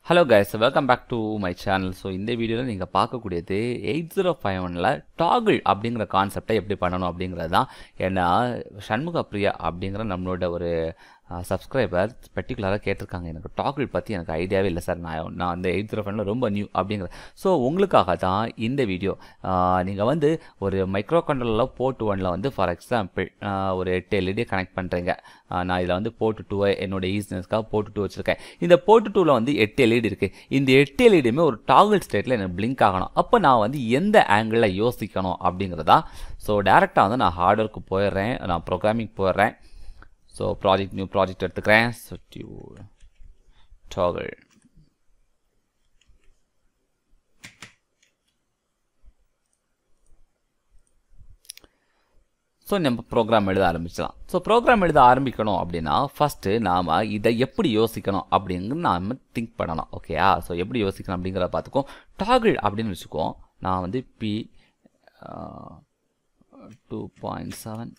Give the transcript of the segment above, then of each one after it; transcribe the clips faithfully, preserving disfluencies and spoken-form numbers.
Hello guys, welcome back to my channel. So இந்த வீடியோல நீங்க பார்க்கக்கூடியது eight zero five one ல toggle அப்படிங்கற கான்செப்டை எப்படி பண்ணனும் அப்படிங்கறது தான். ஏன்னா சண்முக பிரியா அப்படிங்கற நம்மளோட ஒரு சப்ஸ்கிரைபர் பர்టిక్యులரா கேட்டிருக்காங்க. எனக்கு டாகிள் பத்தி எனக்கு ஐடியாவே இல்லை சார். நான் நான் அந்த eight zero five ல ரொம்ப நியூ அப்படிங்கற. சோ உங்களுக்காக தான் இந்த வீடியோ. நீங்க வந்து ஒரு மைக்ரோ கண்ட்ரோலர்ல போர்ட் one ல வந்து ஃபார் எக்ஸாம்பிள் ஒரு eight L E D connect பண்றீங்க. நான் இத வந்து போர்ட் two என்னோட ஈஸினஸ்க்காக போர்ட் two வச்சிருக்கேன். இந்த போர்ட் two ல வந்து eight L E D இருக்கு. இந்த eight L E D மே ஒரு டாகிள் ஸ்டேட்ல எனக்கு blink ஆகணும். அப்ப நான் வந்து எந்த ஆங்கிள்ல யோசிக்கணும் அப்படிங்கறதா. சோ டைரக்ட்டா வந்து நான் ஹார்ட்வேருக்கு போயிடுறேன். நான் ப்ரோகிராமிங் போயிடுறேன். So project new project எடுத்துக்கிறேன். So toggle ஸோ நம்ம ப்ரோக்ராம் எழுத ஆரம்பிச்சலாம். ஸோ ப்ரோக்ராம் எழுத ஆரம்பிக்கணும் அப்படின்னா ஃபஸ்ட்டு நாம் இதை எப்படி யோசிக்கணும் அப்படிங்கிறது நாம் திங்க் பண்ணணும். ஓகேயா? ஸோ எப்படி யோசிக்கணும் அப்படிங்கிறத பார்த்துக்கோ. டாகிள் அப்படின்னு வச்சுக்கோ. நான் வந்து P two point seven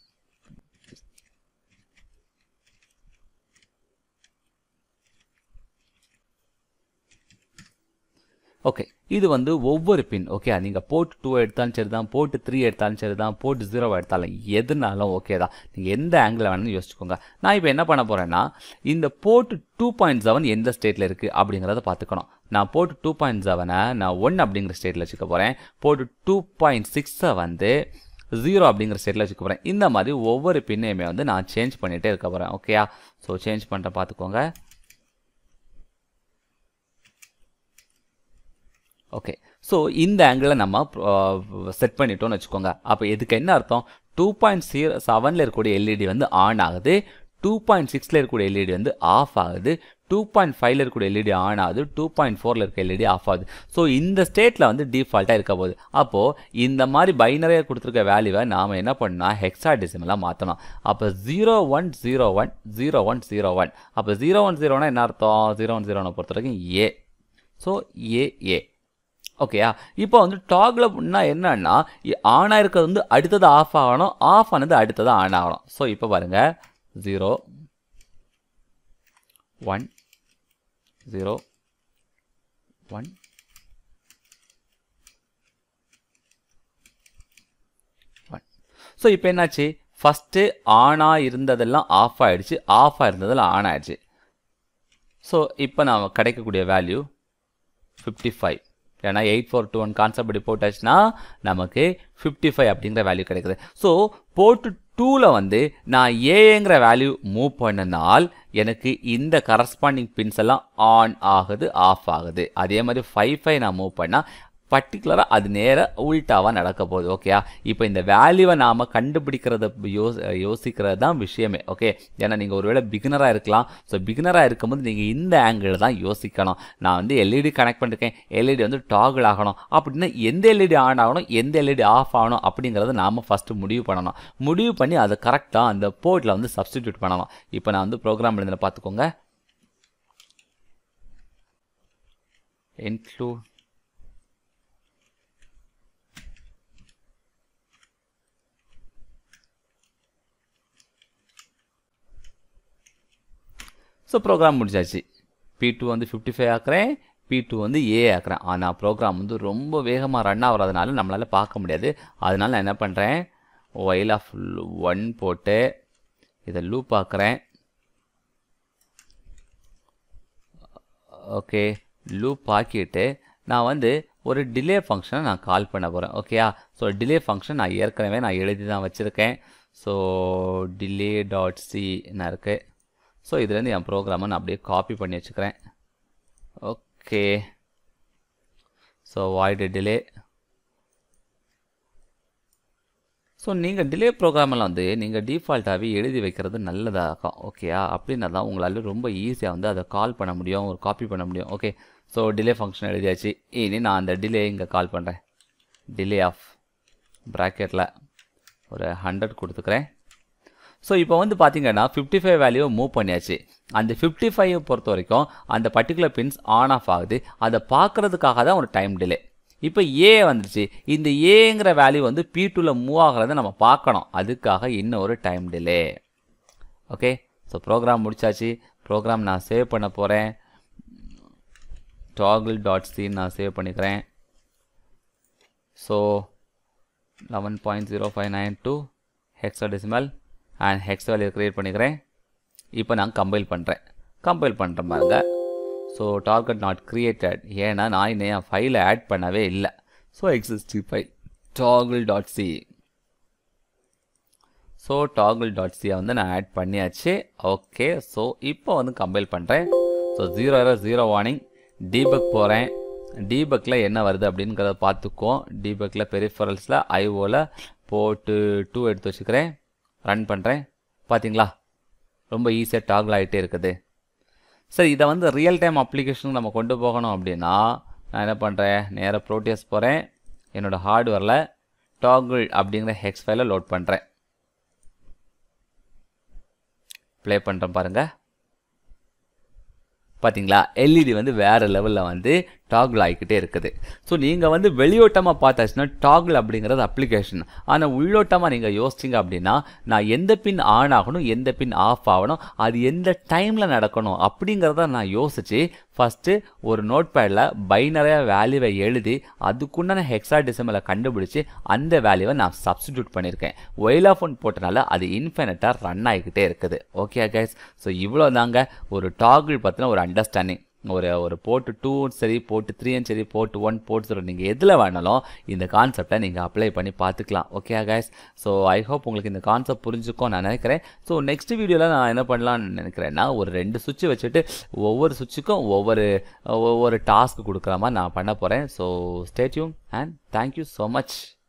okay, இது வந்து ஒவ்வொரு பின். ஓகே, நீங்கள் போர்ட் டூ எடுத்தாலும் சரி தான், போர்ட் த்ரீ எடுத்தாலும் சரி தான், போர்ட் ஜீரோ எடுத்தாலும் எதுனாலும் ஓகே தான். நீங்கள் எந்த ஆங்கிள் வேணும்னு யோசிச்சுக்கோங்க. நான் இப்போ என்ன பண்ண போகிறேன்னா இந்த போர்ட் டூ பாயிண்ட் செவன் எந்த ஸ்டேட்டில் இருக்குது அப்படிங்கிறத பார்த்துக்கணும். நான் போர்ட் டூ பாயிண்ட் செவனை நான் ஒன் அப்படிங்கிற ஸ்டேட்டில் வச்சுக்க போகிறேன். போர்ட் டூ பாயிண்ட் சிக்ஸை வந்து ஜீரோ அப்படிங்கிற ஸ்டேட்டில் வச்சுக்க போகிறேன். இந்த மாதிரி ஒவ்வொரு பின்னையுமே வந்து நான் சேஞ்ச் பண்ணிகிட்டே இருக்க போகிறேன். ஓகேயா? ஸோ சேஞ்ச் பண்ணுற பார்த்துக்கோங்க. ஓகே, ஸோ இந்த ஆங்கிளில் நம்ம செட் பண்ணிட்டோம்னு வச்சுக்கோங்க. அப்போ இதுக்கு என்ன அர்த்தம்? டூ பாயிண்ட் ஜீரோ செவனில் இருக்கக்கூடிய எல்இடி வந்து ஆன் ஆகுது, டூ பாயிண்ட் சிக்ஸில் இருக்கக்கூடிய எல்இடி வந்து ஆஃப் ஆகுது, டூ பாயிண்ட் ஃபைவ்ல இருக்கக்கூடிய எல்இடி ஆன் ஆகுது, டூ பாயிண்ட் ஃபோரில் இருக்க எல்இடி ஆஃப் ஆகுது. ஸோ இந்த ஸ்டேட்டில் வந்து டிஃபால்ட்டாக இருக்க போகுது. அப்போது இந்த மாதிரி பைனரியாக கொடுத்துருக்க வேல்யூவை நாம் என்ன பண்ணால் ஹெக்ஸாடெசிமலாக மாற்றணும். அப்போ zero one zero one zero one zero one அப்போ ஜீரோ ஒன் ஜீரோனா என்ன அர்த்தம்? ஜீரோ ஒன் ஜீரோனை பொறுத்த வரைக்கும் ஏ. ஸோ ஏ ஏ ஓகேயா? இப்போ வந்து டாகிள்னா என்னன்னா ஆன் ஆயிருக்கிறது வந்து அடுத்தது ஆஃப் ஆகணும், ஆஃப் ஆனது அடுத்தது ஆன் ஆகணும். ஸோ இப்போ பாருங்க zero one zero one one so இப்போ என்னாச்சு? ஃபஸ்ட்டு ஆனாக இருந்ததெல்லாம் ஆஃப் ஆகிடுச்சு, ஆஃப் ஆயிருந்ததெல்லாம் ஆன் ஆயிடுச்சு. ஸோ இப்போ நாம் கிடைக்கக்கூடிய வேல்யூ ஃபிஃப்டி ஃபைவ். ஏன்னா eight four two one concept இப்படி போட்டாச்சுன்னா நமக்கு ஃபிஃப்டி ஃபைவ் அப்படிங்கிற வேல்யூ கிடைக்குது. ஸோ போர்ட் டூவில் வந்து நான் ஏங்கிற வேல்யூ மூவ் பண்ணினால் எனக்கு இந்த கரஸ்பாண்டிங் பின்ஸ் எல்லாம் ஆன் ஆகுது, ஆஃப் ஆகுது. அதே மாதிரி ஃபைவ் ஃபைவ் நான் மூவ் பண்ணால் பர்டிகுலராக அது நேராக உல்ட்டாவாக நடக்க போகுது. ஓகேயா? இப்போ இந்த வேல்யூவை நாம் கண்டுபிடிக்கிறத யோ யோசிக்கிறது தான் விஷயமே. ஓகே, ஏன்னா நீங்கள் ஒருவேளை பிகினராக இருக்கலாம். ஸோ பிகினராக இருக்கும்போது நீங்கள் இந்த ஆங்கிள் தான் யோசிக்கணும். நான் வந்து எல்இடி கனெக்ட் பண்ணிருக்கேன், எல்இடி வந்து டாகிள் ஆகணும் அப்படின்னா எந்த எல்இடி ஆன் ஆகணும், எந்த எல்இடி ஆஃப் ஆகணும் அப்படிங்கிறத நாம் ஃபஸ்ட்டு முடிவு பண்ணணும். முடிவு பண்ணி அதை கரெக்டாக அந்த போர்ட்டில் வந்து சப்ஸ்டிடியூட் பண்ணணும். இப்போ நான் வந்து ப்ரோக்ராம் எழுதுன பார்த்துக்கோங்க. இன்க்ளூட் ஸோ ப்ரோக்ராம் முடிச்சாச்சு. பி டூ வந்து ஃபிஃப்டி ஃபைவ் ஆக்குறேன், பி டூ வந்து ஏ ஆக்குறேன். ஆனால் ப்ரோக்ராம் வந்து ரொம்ப வேகமாக ரன் ஆகிறதுனால நம்மளால் பார்க்க முடியாது. அதனால நான் என்ன பண்ணுறேன், ஒயில் ஆஃப் ஒன் போட்டு இதை லூப் ஆக்குறேன். ஓகே, லூப் ஆக்கிட்டு நான் வந்து ஒரு டிலே ஃபங்க்ஷனை நான் கால் பண்ண போகிறேன். ஓகேயா? ஸோ டிலே ஃபங்க்ஷன் நான் ஏற்கனவே நான் எழுதி தான் வச்சுருக்கேன். ஸோ டிலே டாட் சி என்ன இருக்குது. ஸோ இதுலேருந்து என் ப்ரோக்ராமை நான் அப்படியே காப்பி பண்ணி வச்சுக்கிறேன். Okay, so void delay. So நீங்கள் டிலே ப்ரோக்ராமெல்லாம் வந்து நீங்கள் டிஃபால்ட்டாகவே எழுதி வைக்கிறது நல்லதாகும். ஓகேயா? அப்படின்னா தான் உங்களால் ரொம்ப ஈஸியாக வந்து அதை கால் பண்ண முடியும், ஒரு காப்பி பண்ண முடியும். ஓகே, ஸோ டிலே ஃபங்க்ஷன் எழுதியாச்சு. இனி நான் அந்த டிலே இங்கே கால் பண்ணுறேன். டிலே ஆஃப் ப்ராக்கெட்டில் ஒரு ஹண்ட்ரட் கொடுத்துக்கிறேன். ஸோ இப்போ வந்து பார்த்தீங்கன்னா ஃபிஃப்டி ஃபைவ் வேல்யூவை மூவ் பண்ணியாச்சு. அந்த ஃபிஃப்டி ஃபைவ் பொறுத்த வரைக்கும் அந்த பர்டிகுலர் பின்ஸ் ஆன் ஆஃப் ஆகுது. அதை பார்க்குறதுக்காக தான் ஒரு டைம் டிலே. இப்போ ஏ வந்துருச்சு. இந்த ஏங்கிற வேல்யூ வந்து பி டூவில் மூவ் ஆகிறத நம்ம பார்க்கணும். அதுக்காக இன்னொரு time delay. Okay, so program முடிச்சாச்சு. ப்ரோக்ராம் நான் சேவ் பண்ண போகிறேன். toggle டாட் சி நான் சேவ் பண்ணிக்கிறேன். So eleven point zero five nine two hexadecimal and hex value create பண்ணிக்கிறேன். இப்போ நான் கம்பைல் பண்ணுறேன். கம்பைல் பண்ணுறேன் பாருங்க. ஸோ டார்கெட் நாட் கிரியேட்டட், ஏன்னா நான் இன்னும் என் ஃபைலை ஆட் பண்ணவே இல்லை. So existing file toggle dot C. So toggle dot சியை வந்து நான் ஆட் பண்ணியாச்சு. ஓகே, ஸோ இப்போ வந்து கம்பைல் பண்ணுறேன். So zero error zero warning. Debug போகிறேன். டீபக்கில் என்ன வருது அப்படிங்கிறத பார்த்துக்குவோம். டீபக்கில் பெரிஃபரல்ஸில் ஐஓவில் போட்டு டூ எடுத்து வச்சுக்கிறேன். ரன் பண்ணுறேன். பார்த்தீங்களா, ரொம்ப ஈஸியாக டாகிள் ஆகிட்டே இருக்குது. சரி, இதை வந்து ரியல் டைம் அப்ளிகேஷனுக்கு நம்ம கொண்டு போகணும் அப்படின்னா நான் என்ன பண்ணுறேன், நேராக ப்ரோட்டியஸ் போகிறேன். என்னோடய ஹார்ட்வேரில் டாகிள் அப்படிங்கிற ஹெக்ஸ் ஃபைலை லோட் பண்ணுறேன். ப்ளே பண்ணுறேன் பாருங்கள். பார்த்தீங்களா, எல்இடி வந்து வேறு லெவலில் வந்து டாகிள் ஆகிக்கிட்டே இருக்குது. ஸோ நீங்கள் வந்து வெளியோட்டமாக பார்த்தாச்சுன்னா டாகிள் அப்படிங்கிறது அப்ளிகேஷன். ஆனால் உள்ளோட்டமாக நீங்கள் யோசிச்சிங்க அப்படின்னா நான் எந்த பின் ஆன் ஆகணும், எந்த பின் ஆஃப் ஆகணும், அது எந்த டைமில் நடக்கணும் அப்படிங்கிறத நான் யோசித்து ஃபஸ்ட்டு ஒரு நோட் பேடில் பைனரியாக வேல்யூவை எழுதி அதுக்குண்டான ஹெக்ஸாடெசிமலை கண்டுபிடிச்சி அந்த வேல்யூவை நான் சப்ஸ்டிடியூட் பண்ணியிருக்கேன். ஒயில் ஆஃப் ஒன் போட்டனால அது இன்ஃபினிட்டாக ரன் ஆகிக்கிட்டே இருக்குது. ஓகே கைஸ், ஸோ இவ்வளோ தாங்க ஒரு டாகிள் பற்றின ஒரு அண்டர்ஸ்டாண்டிங். ஒரு ஒரு போர்ட்டு டூ சரி, போர்ட்டு த்ரீயும் சரி, போர்ட்டு ஒன் போர்ட் ஜீரோ நீங்கள் எதில் வேணாலும் இந்த கான்செப்டை நீங்கள் அப்ளை பண்ணி பார்த்துக்கலாம். Okay guys, so I hope உங்களுக்கு இந்த கான்செப்ட் புரிஞ்சுக்கும் நான் நினைக்கிறேன். ஸோ நெக்ஸ்ட் வீடியோவில் நான் என்ன பண்ணலான்னு நினைக்கிறேன்னா ஒரு ரெண்டு சுவிட்சு வச்சுட்டு ஒவ்வொரு சுவிட்சுக்கும் ஒவ்வொரு ஒவ்வொரு டாஸ்க் கொடுக்குற மாதிரி நான் பண்ண போகிறேன். So stay tuned and thank you so much.